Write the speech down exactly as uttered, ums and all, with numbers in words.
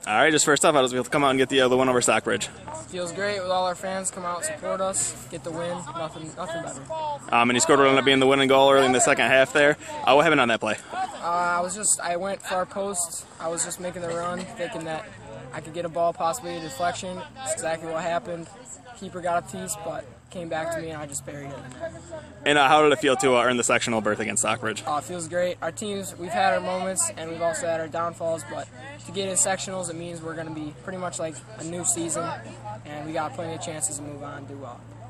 All right, just first off, how does it feel to come out and get the, uh, the win over Stockbridge? Feels great with all our fans come out and support us, get the win. Nothing, nothing better. Um, and you scored what ended up being the winning goal early in the second half there. Uh, what happened on that play? Uh, I was just, I went for our post. I was just making the run, thinking that I could get a ball, possibly a deflection. That's exactly what happened. Keeper got a piece, but came back to me, and I just buried it. And uh, how did it feel to uh, earn the sectional berth against Stockbridge? Uh, it feels great. Our teams, we've had our moments, and we've also had our downfalls, but to get in sectionals, it means we're going to be pretty much like a new season, and we got plenty of chances to move on and do well.